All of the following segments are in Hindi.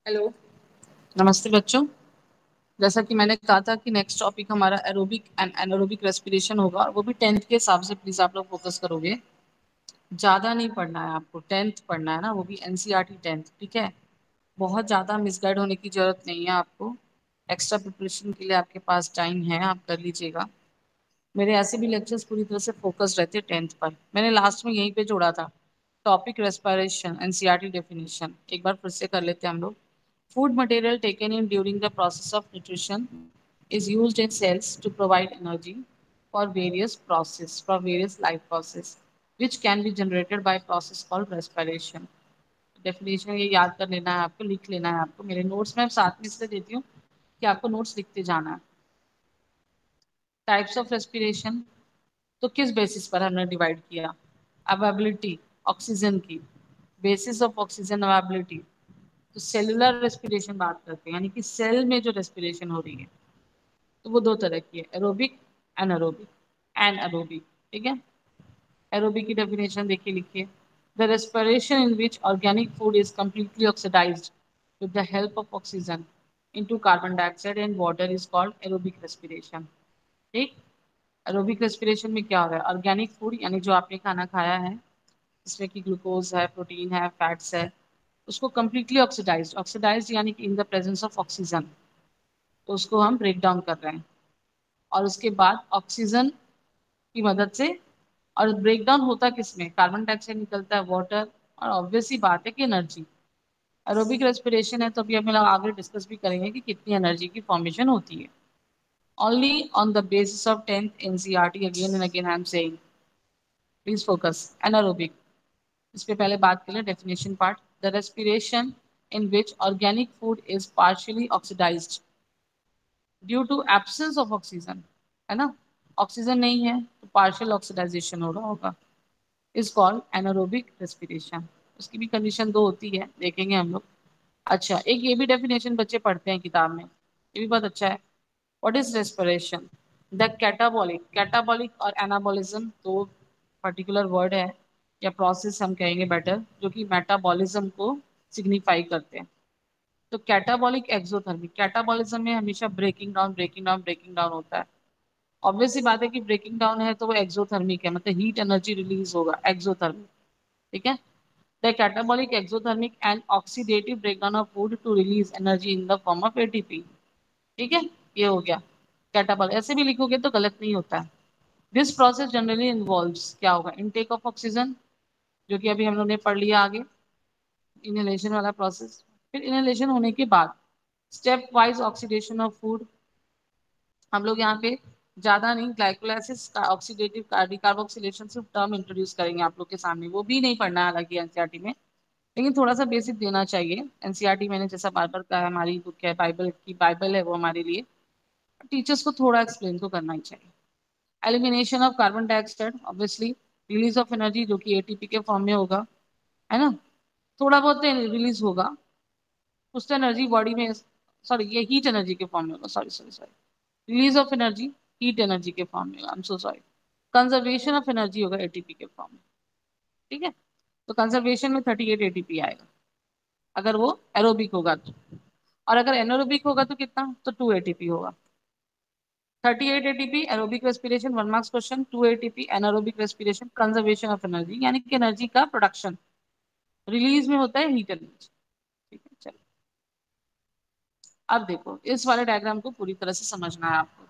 हेलो। नमस्ते बच्चों। जैसा कि मैंने कहा था कि नेक्स्ट टॉपिक हमारा एरोबिक एंड एनारोबिक रेस्पिरेशन होगा, और वो भी 10th के हिसाब से प्लीज आप लोग फोकस करोगे। ज्यादा नहीं पढ़ना है आपको, 10th पढ़ना है ना, वो भी एनसीईआरटी 10th, ठीक है। बहुत ज्यादा मिसगाइड होने की जरूरत नहीं है आपको। एक्स्ट्रा प्रिपरेशन के लिए आपके पास टाइम है, आप कर लीजिएगा। मेरे ऐसे भी लेक्चर्स पूरी तरह से फोकस रहते हैं 10th पर। मैंने लास्ट में यहीं पे जोड़ा था टॉपिक रेस्पिरेशन एनसीईआरटी डेफिनेशन, एक बार फिर से कर लेते हैं हम लोग। Food material taken in during the process of nutrition is used in cells to provide energy for various life process, which can be generated by process called respiration. Definition ये याद कर लेना है आपको, लिख लेना है आपको। मेरे नोट्स में साथ में इसलिए देती हूँ कि आपको नोट्स लिखते जाना है। टाइप्स ऑफ रेस्पिरेशन, तो किस बेसिस पर हमने डिवाइड किया? अवेबिलिटी ऑक्सीजन की, बेसिस ऑफ ऑक्सीजन अवेबिलिटी। तो सेलुलर रेस्पिरेशन बात करते हैं, यानी कि सेल में जो रेस्पिरेशन हो रही है, तो वो दो तरह की है, एरोबिक एनारोबिक। एनारोबिक, ठीक है। एरोबिक की डेफिनेशन देखिए, लिखिए। The respiration in which organic food is completely oxidised with the help of oxygen into carbon dioxide and water is called aerobic respiration. ठीक। एरोबिक रेस्पिरेशन में क्या हो रहा है? ऑर्गेनिक फूड यानी जो आपने खाना खाया है, जिसमें कि ग्लूकोज है, प्रोटीन है, फैट्स है, उसको कम्प्लीटली ऑक्सीडाइज, ऑक्सीडाइज यानी कि in the presence of oxygen, तो उसको हम ब्रेक डाउन कर रहे हैं। और उसके बाद ऑक्सीजन की मदद से, और ब्रेक डाउन होता किसमें? कार्बन डाइऑक्साइड निकलता है, वाटर, और ऑब्वियस सी बात है कि एनर्जी। एरोबिक रेस्पिरेशन है तो अभी हम लोग आगे डिस्कस भी करेंगे कि कितनी एनर्जी की फॉर्मेशन होती है। Only on the basis of 10th NCERT, again and again I am saying, please focus. Anaerobic, इस पे पहले बात करें definition part. The respiration in which organic food is partially oxidised due to absence of oxygen, है ना। ऑक्सीजन नहीं है तो पार्शियल ऑक्सीडाइजेशन हो रहा होगा, इज कॉल्ड एनारोबिक रेस्पिरेशन। उसकी भी कंडीशन दो होती है, देखेंगे हम लोग। अच्छा, एक ये भी डेफिनेशन बच्चे पढ़ते हैं किताब में, ये भी बहुत अच्छा है। What is respiration? The catabolic, catabolic और एनाबॉलिज्म दो पर्टिकुलर वर्ड है, या प्रोसेस हम कहेंगे बेटर, जो कि मेटाबॉलिज्म को सिग्निफाई करते हैं। तो कैटाबॉलिक एक्सोथर्मिक, कैटाबॉलिज्म में हमेशा breaking down breaking down breaking down होता है। ऑब्वियस सी बात है कि ब्रेकिंग डाउन है तो वो एक्सोथर्मिक है, मतलब हीट एनर्जी रिलीज होगा, एक्सोथर्मिक, ठीक है। The catabolic exothermic and oxidative breakdown of food to release energy in the form of ATP, ठीक है। ये हो गया कैटाबॉलिक। ऐसे भी लिखोगे तो गलत नहीं होता है। दिस प्रोसेस जनरली इन्वॉल्व्स, क्या होगा? इनटेक ऑफ ऑक्सीजन, जो कि अभी हम लोग ने पढ़ लिया आगे, इनहेलेशन वाला प्रोसेस। फिर इनहेलेशन होने के बाद stepwise oxidation of food. हम लोग यहाँ पे ज्यादा नहीं, ग्लाइकोलाइसिस का ऑक्सीडेटिव कार्बोक्सिलेशन सिर्फ टर्म इंट्रोड्यूस करेंगे आप लोग के सामने, वो भी नहीं पढ़ना है हालांकि एनसीईआरटी में, लेकिन थोड़ा सा बेसिक देना चाहिए। एनसीईआरटी मैंने जैसा बार बार कहा है, हमारी बुक है, बाइबल की बाइबल है वो हमारे लिए। टीचर्स को थोड़ा एक्सप्लेन तो करना ही चाहिए। Elimination of carbon dioxide, obviously release of energy, जो कि एटीपी के फॉर्म में होगा, है ना। थोड़ा बहुत रिलीज होगा, कुछ तो एनर्जी बॉडी में, सॉरी ये हीट एनर्जी के फॉर्म में होगा, sorry sorry sorry, release of energy heat energy के फॉर्म में, I am so sorry. Conservation of energy होगा एटीपी के फॉर्म में, ठीक है। तो कंजर्वेशन में 38 एटीपी आएगा अगर वो एरोबिक होगा तो, और अगर एनारोबिक होगा तो कितना? तो 2 एटीपी होगा। 38 ATP aerobic respiration 1 marks question, 2 ATP anaerobic respiration conservation of energy, यानी कि एनर्जी का प्रोडक्शन, रिलीज में होता है हीट एनर्जी, ठीक है। चलो अब देखो, इस वाले डायग्राम को पूरी तरह से समझना है आपको।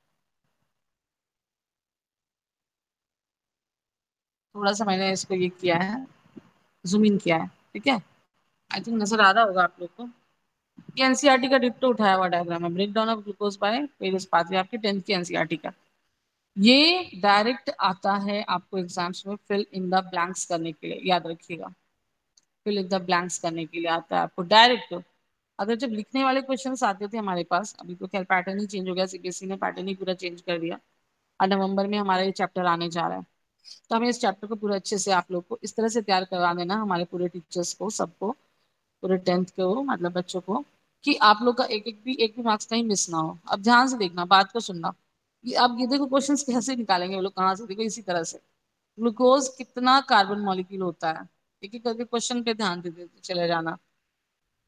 थोड़ा सा मैंने इसको ये किया है, जूम इन किया है, ठीक है। आई थिंक नजर आ रहा होगा आप लोग को। ये एनसीईआरटी का डिट्टो उठाया हुआ डायग्राम है, break down of glucose by various pathway, आपके 10th की एनसीईआरटी का। ये डायरेक्ट आता है आपको एग्जाम्स में फिल इन द ब्लैंक्स करने के लिए, याद रखिएगा। फिल इन द ब्लैंक्स करने के लिए आता है आपको डायरेक्ट। अगर जब लिखने वाले क्वेश्चंस आते थे हमारे पास, अभी तो खैर पैटर्न ही चेंज हो गया, सीबीएसई ने पैटर्न ही पूरा चेंज कर दिया, और नवंबर में हमारा ये चैप्टर आने जा रहा है। तो हमें इस चैप्टर को पूरा अच्छे से आप लोग को इस तरह से तैयार करवा देना, हमारे पूरे टीचर्स को, सबको, पूरे 10th के हो, मतलब बच्चों को, कि आप लोग का एक भी मार्क्स कहीं मिस ना हो। अब ध्यान से देखना, बात को सुनना। ये अब ये देखो क्वेश्चंस कैसे निकालेंगे वो लोग, कहाँ से? देखो इसी तरह से, ग्लूकोज कितना कार्बन मॉलिक्यूल होता है, एक एक करके क्वेश्चन पे ध्यान देते चले जाना।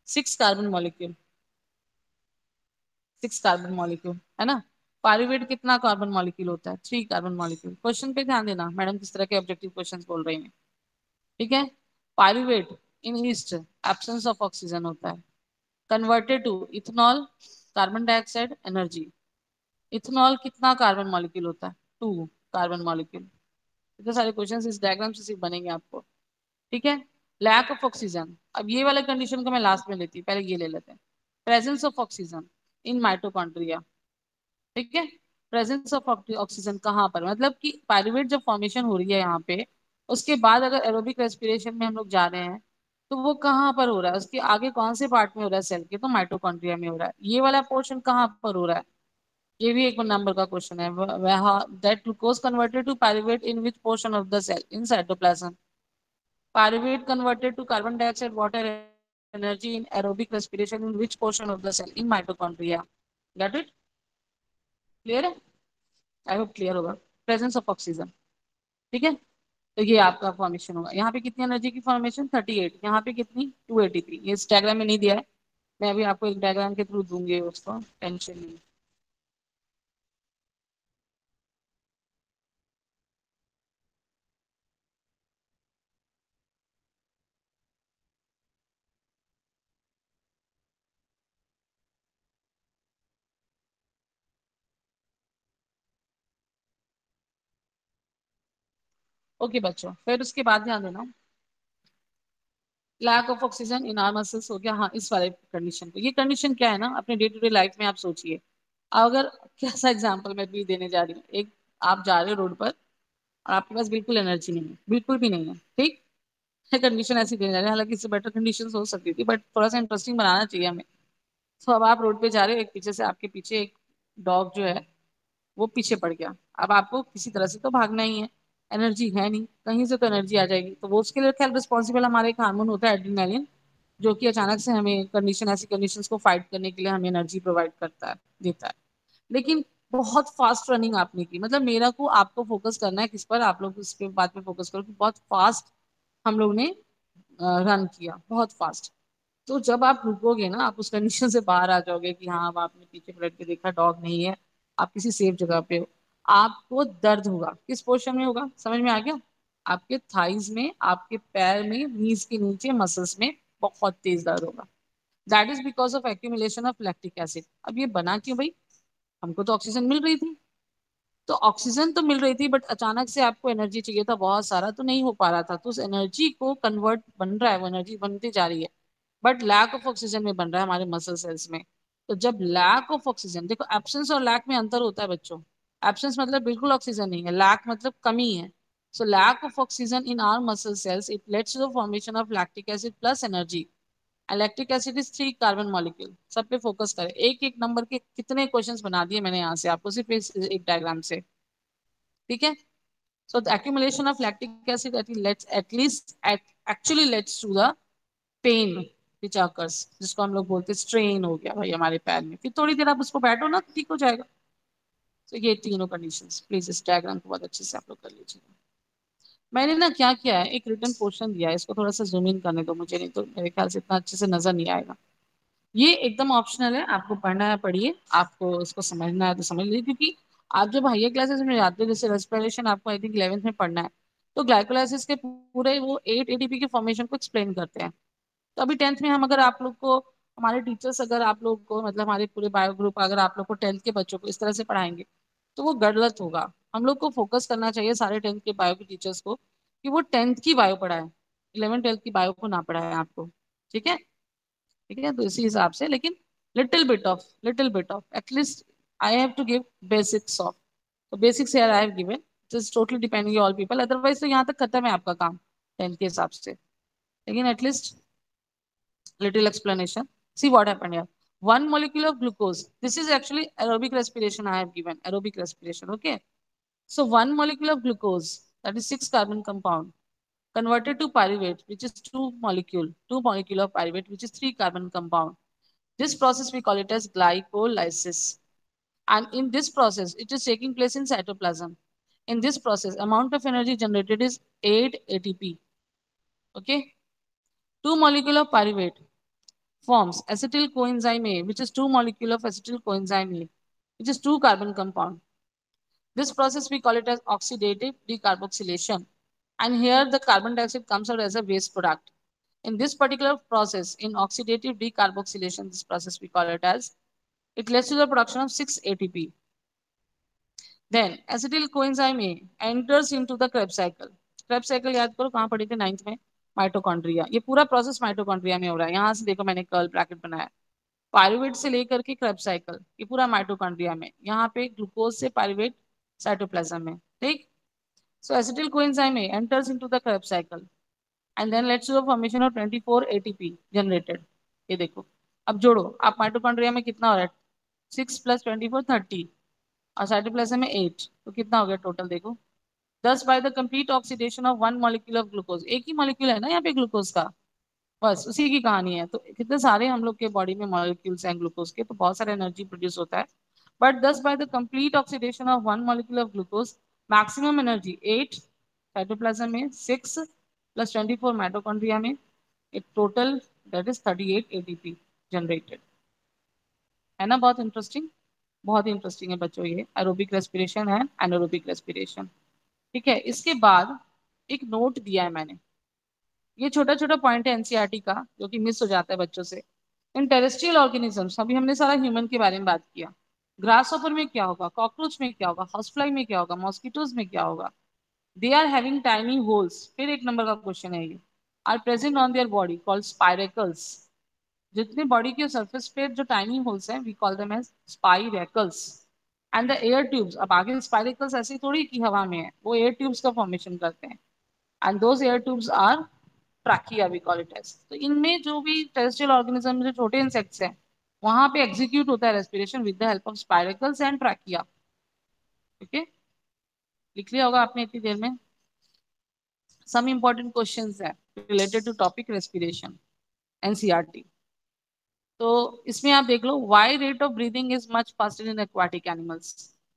Six carbon molecule, six carbon molecule है ना। पायरुवेट कितना कार्बन मॉलिक्यूल होता है, थ्री कार्बन मॉलिक्यूल। क्वेश्चन पे ध्यान देना, मैडम किस तरह के ऑब्जेक्टिव क्वेश्चंस बोल रही हैं। ठीक है। Pyruvate in yeast absence of oxygen होता है, converted to ethanol, carbon dioxide, energy. Ethanol कितना कार्बन मॉलिक्यूल होता है, टू कार्बन मॉलिक्यूल। इतने सारे क्वेश्चंस इस डायग्राम से सिर्फ बनेंगे आपको। ठीक है। लैक ऑफ ऑक्सीजन, अब ये वाले कंडीशन को मैं लास्ट में लेती हूँ, पहले ये ले लेते हैं। Presence of oxygen in mitochondria. ठीक है। प्रेजेंस ऑफ ऑक्सीजन कहाँ पर, मतलब कि पायरुवेट जब फॉर्मेशन हो रही है यहाँ पे, उसके बाद अगर एरोबिक रेस्पिरेशन में हम लोग जा रहे हैं, तो वो कहाँ पर हो रहा है, उसके आगे कौन से पार्ट में हो रहा है सेल के, तो माइटोकॉन्ड्रिया में हो रहा है। ये वाला पोर्शन कहाँ पर हो रहा है, ये भी एक नंबर का क्वेश्चन है। वह that glucose converted to pyruvate in which portion of the cell, in cytoplasm. Pyruvate converted to carbon dioxide, water, energy in aerobic respiration in which portion of the cell? In mitochondria. Got it? Clear है? आई होप क्लियर होगा। Presence of oxygen. ठीक है। तो ये आपका फॉर्मेशन होगा। यहाँ पे कितनी एनर्जी की फॉर्मेशन, 38। यहाँ पे कितनी, 283। ये इस डायग्राम में नहीं दिया है, मैं अभी आपको एक डायग्राम के थ्रू दूंगी उसको, टेंशन नहीं। ओके बच्चों, फिर उसके बाद ध्यान देना, lack of oxygen in our muscles हो गया। हाँ, इस वाले कंडीशन को, ये कंडीशन क्या है ना, अपने डे टू डे लाइफ में आप सोचिए। अगर कैसा एग्जांपल मैं भी देने जा रही हूँ, एक आप जा रहे हो रोड पर और आपके पास बिल्कुल एनर्जी नहीं है, बिल्कुल भी नहीं है। ठीक है। कंडीशन ऐसी देने जा रहे हैं, हालांकि इससे बेटर कंडीशन हो सकती थी, बट थोड़ा सा इंटरेस्टिंग बनाना चाहिए हमें। तो अब आप रोड पे जा रहे हो, एक पीछे से आपके पीछे एक डॉग जो है वो पीछे पड़ गया। अब आपको किसी तरह से तो भागना ही है, एनर्जी है नहीं, कहीं से तो एनर्जी आ जाएगी। तो वो उसके लिए खैर रिस्पॉन्सिबल हमारा एक हार्मोन होता है एड्रेनालिन, जो कि अचानक से हमें कंडीशन, ऐसी कंडीशंस को फाइट करने के लिए हमें एनर्जी प्रोवाइड करता है, देता है। लेकिन बहुत फास्ट रनिंग आपने की, मतलब मेरा को आपको फोकस करना है किस पर, आप लोग इस पे बात पे फोकस करो कि बहुत फास्ट हम लोग ने रन किया, बहुत फास्ट। तो जब आप रुकोगे ना, आप उस कंडीशन से बाहर आ जाओगे कि हाँ, अब आपने पीछे पलट के देखा डॉग नहीं है, आप किसी सेफ जगह पे हो। आपको दर्द होगा, किस पोर्शन में होगा, समझ में आ गया? आपके थाइज में, आपके पैर में, नीज के नीचे मसल्स में बहुत तेज दर्द होगा। That is because of accumulation of lactic acid. अब ये बना क्यों भाई, हमको तो ऑक्सीजन मिल रही थी, तो ऑक्सीजन तो मिल रही थी, बट अचानक से आपको एनर्जी चाहिए था बहुत सारा, तो नहीं हो पा रहा था। तो उस एनर्जी को कन्वर्ट बन रहा है, वो एनर्जी बनती जा रही है, बट लैक ऑफ ऑक्सीजन में बन रहा है हमारे मसल सेल्स में। तो जब लैक ऑफ ऑक्सीजन, देखो एब्सेंस और लैक में अंतर होता है बच्चों। एब्सेंस मतलब बिल्कुल ऑक्सीजन नहीं है, लैक मतलब कमी है। So lack of oxygen in our muscle cells, it leads to the formation of lactic acid plus energy. Lactic acid is three carbon molecule. सब पे फोकस करें, एक एक नंबर के कितने क्वेश्चंस बना दिए मैंने यहाँ से आपको, सिर्फ एक डायग्राम से। ठीक है। So the accumulation of lactic acid at least actually leads to the pain which occurs, जिसको हम लोग बोलते हैं स्ट्रेन हो गया भाई हमारे पैर में, फिर थोड़ी देर आप उसको बैठो ना, ठीक हो जाएगा। तो ये तीनों कंडीशंस, प्लीज इस डायग्राम को बहुत अच्छे से आप लोग कर लीजिए। मैंने ना क्या किया है, एक रिटर्न पोर्शन दिया है, इसको थोड़ा सा जूम इन करने दो मुझे, नहीं तो मेरे ख्याल से इतना अच्छे से नजर नहीं आएगा। ये एकदम ऑप्शनल है, आपको पढ़ना है पढ़िए, आपको इसको समझना है तो समझ लीजिए। क्योंकि आप जब हायर क्लासेस में जाते हो, जैसे रेस्पिरेशन आपको आई थिंक 11th में पढ़ना है, तो ग्लाइकोलाइसिस के पूरे वो 8 एटीपी के फॉर्मेशन को एक्सप्लेन करते हैं। तो अभी 10th में हम, अगर आप लोग को, हमारे टीचर्स अगर आप लोग को, मतलब हमारे पूरे बायो ग्रुप अगर आप लोग को 10th के बच्चों को इस तरह से पढ़ाएंगे, तो वो गलत होगा। हम लोग को फोकस करना चाहिए सारे 10th के बायो के टीचर्स को, कि वो 10th की बायो पढ़ाए, 11 12th की बायो को ना पढ़ाए आपको। ठीक है। ठीक है। तो इसी हिसाब से, लेकिन little bit of at least I have to give basics of. तो बेसिक्स यार I have given, just totally depending all people, otherwise तो यहाँ तक खत्म है आपका काम 10th के हिसाब से। लेकिन at least little explanation. See what happened here. One molecule of glucose. This is actually aerobic respiration I have given. Aerobic respiration. Okay. So one molecule of glucose, that is six carbon compound, converted to pyruvate, which is two molecule of pyruvate, which is three carbon compound. This process we call it as glycolysis. And in this process, it is taking place in cytoplasm. In this process, amount of energy generated is 8 ATP. Okay. Two molecule of pyruvate. forms acetyl coenzyme A, which is two molecule of acetyl coenzyme A, which is two carbon compound. This process we call it as oxidative decarboxylation. And here the carbon dioxide comes out as a waste product. In this particular process, in oxidative decarboxylation, this process we call it as, it leads to the production of 6 ATP. Then acetyl coenzyme A enters into the Krebs cycle. Krebs cycle याद करो कहाँ पढ़ी थी 9th में, माइटोकॉन्ड्रिया. ये पूरा प्रोसेस माइटोकॉन्ड्रिया में हो रहा है. यहाँ से देखो मैंने कर्ल ब्रैकेट बनाया. पायरुवेट से लेकर के क्रेब्स साइकिल ये पूरा माइटोकॉन्ड्रिया में. यहाँ पे ग्लूकोज से पायरुवेट साइटोप्लाज्म में. ठीक. So acetyl coenzyme A enters into the Krebs cycle and then leads to the formation of 24 ATP generated. ये देखो अब जोड़ो आप, माइटोकॉन्ड्रिया में कितना हो रहा है, 6 + 24 30 और साइटोप्लाज्म में 8, तो कितना हो गया टोटल देखो 10 by the complete oxidation of one molecule of glucose. एक ही मॉलिक्यूल है ना यहाँ पे ग्लूकोज का, बस उसी की कहानी है. तो कितने सारे हम लोग के बॉडी में मॉलिक्यूल्स हैं ग्लूकोज के, तो बहुत सारा एनर्जी प्रोड्यूस होता है. But 10 by the complete oxidation of one molecule of glucose, maximum energy 8 cytoplasm में, 6 + 24 माइटोकॉन्ड्रिया में, एक total that is 38 ATP generated. है ना बहुत इंटरेस्टिंग. बहुत ही इंटरेस्टिंग है बच्चों ये एरोबिक रेस्पिरेशन है, एनारोबिक रेस्पिरेशन. ठीक है. इसके बाद एक नोट दिया है मैंने, ये छोटा छोटा पॉइंट है एनसीईआरटी का जो कि मिस हो जाता है बच्चों से. इन टेरेस्ट्रियल ऑर्गेनिजम्स, अभी हमने सारा ह्यूमन के बारे में बात किया. ग्रास ऑपर में क्या होगा, कॉकरोच में क्या होगा, हाउसफ्लाई में क्या होगा, मॉस्किटोज में क्या होगा. They are having tiny holes. फिर एक नंबर का क्वेश्चन है ये. Are present on their body called spiracles. जितने बॉडी के सरफेस पे जो टाइनी होल्स हैं we call them as spiracles. And the air tubes, अब आगे स्पाइरेकल्स ऐसी थोड़ी की हवा में है, वो एयर ट्यूब्स का फॉर्मेशन करते हैं. And those air tubes are trachea we call it as. तो इनमें जो भी टेरेस्ट्रियल ऑर्गेनिज्म जो छोटे इंसेक्ट्स हैं वहां पे एग्जीक्यूट होता है respiration with the help of spiracles and trachea. Okay, लिख लिया होगा आपने इतनी देर में. सम इंपॉर्टेंट क्वेश्चंस है related to topic respiration NCERT. तो इसमें आप देख लो, why rate of breathing is much faster in aquatic animals.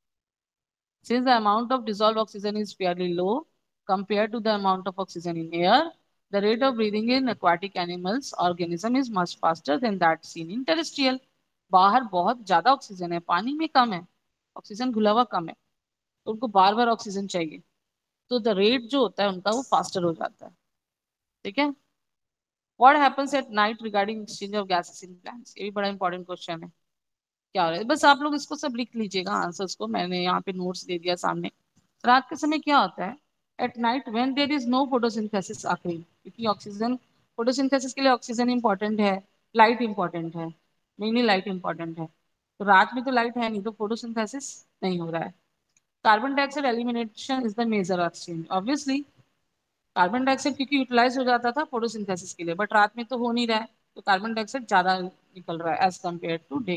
Since the amount of dissolved oxygen is fairly low compared to the amount of oxygen in air, the rate of breathing in aquatic animals organism is much faster than that seen in terrestrial. बाहर बहुत ज्यादा ऑक्सीजन है, पानी में कम है, ऑक्सीजन घुला हुआ कम है, तो उनको बार बार ऑक्सीजन चाहिए, तो द रेट जो होता है उनका वो फास्टर हो जाता है. ठीक है. What happens at night regarding exchange of gases in plants, ये भी बड़ा इंपॉर्टेंट क्वेश्चन है. क्या हो रहा है, बस आप लोग इसको सब लिख लीजिएगा आंसर्स को, मैंने यहाँ पे नोट्स दे दिया सामने. रात के समय क्या होता है, at night when there is no photosynthesis आखिरी, क्योंकि ऑक्सीजन, फोटोसिंथेसिस के लिए ऑक्सीजन इंपॉर्टेंट है, लाइट इंपॉर्टेंट है, मेनली लाइट इंपॉर्टेंट है. तो रात में तो लाइट है नहीं, तो फोटोसिंथेसिस नहीं हो रहा है. Carbon dioxide elimination is the major exchange. Obviously carbon dioxide क्योंकि यूटिलाइज हो जाता था फोटोसिंथेसिस के लिए, बट रात में तो हो नहीं रहा है, तो कार्बन डाइऑक्साइड ज्यादा निकल रहा है as compare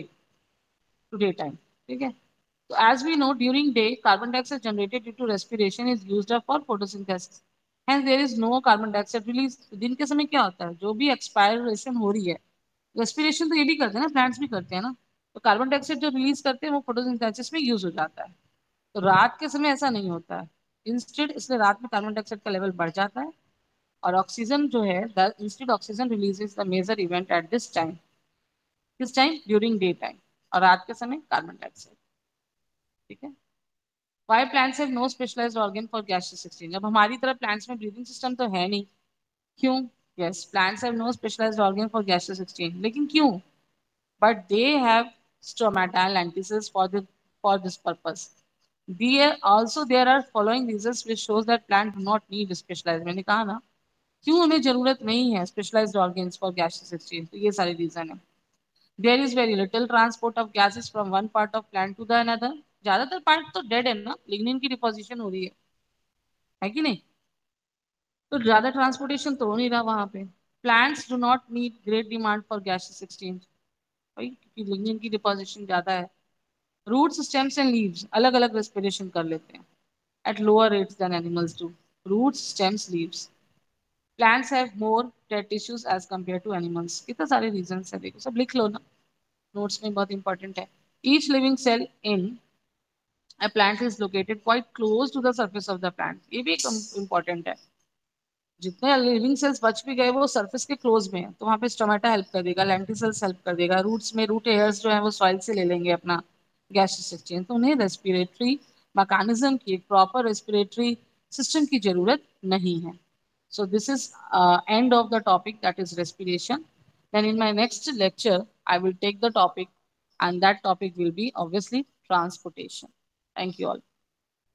to daytime. ठीक है. So as we know, during day, carbon dioxide generated due to respiration is used up for photosynthesis. Hence, there is no carbon dioxide release. तो दिन के समय क्या होता है, जो भी एक्सपायरेशन हो रही है, रेस्पिरेशन तो ये भी करते हैं ना, प्लांट्स भी करते हैं ना, तो कार्बन डाइऑक्साइड जो रिलीज करते हैं वो फोटोसिंथेसिस में यूज हो जाता है. तो रात के समय ऐसा नहीं होता है इंस्टेड, इसलिए रात में कार्बन डाइऑक्साइड का लेवल बढ़ जाता है और ऑक्सीजन जो है instead oxygen releases the major event at this time. किस टाइम, ड्यूरिंग डे टाइम, और रात के समय कार्बन डाइऑक्साइड. ठीक है. Why plants have no specialized organ for gaseous exchange? अब हमारी तरह plants में breathing system तो है नहीं. क्यों? Yes, plants have no specialized organ for gaseous exchange. लेकिन क्यों? But they have stomata and lenticels for this purpose. There are following reasons which shows that plant do not need specialized. मैंने कहा ना क्यों उन्हें जरूरत नहीं है specialized organs for gaseous exchange. तो ये सारे reason है. There is very little transport of gases from one part of plant to the another. ज्यादातर पार्ट तो डेड है ना, लिग्निन की डिपोजिशन हो रही है कि नहीं, तो ज्यादा ट्रांसपोर्टेशन तो हो नहीं रहा वहां पे. Plants do not need great demand for gases exchange, भाई क्योंकि लिग्निन की डिपोजिशन ज्यादा है. रूट्स, स्टेम्स एंड लीव्स अलग अलग रेस्पिरेशन कर लेते हैं at lower rates than animals do. Roots, stems, leaves. Plants have more dead tissues as compare to animals. कितने सारे रीजन है, देखो सब लिख लो ना, नोट्स में बहुत इंपॉर्टेंट है. Each living cell in a plant is located quite close to the surface of the plant. ये भी एक important है. जितने लिविंग सेल्स बच भी गए वो सरफेस के क्लोज में है, तो वहां पे स्टोमेटा हेल्प कर देगा, लेंटिसल्स हेल्प कर देगा, रूट्स में रूट हेयर्स जो है वो सॉइल से ले लेंगे अपना गैसेस एक्सचेंज। तो उन्हें रेस्पिरेटरी मैकेनिज्म की, एक प्रॉपर रेस्पिरेटरी सिस्टम की जरूरत नहीं है। So this is end of the topic, that is respiration. Then in my next lecture, I will take the topic, and that topic will be obviously transportation. Thank you all.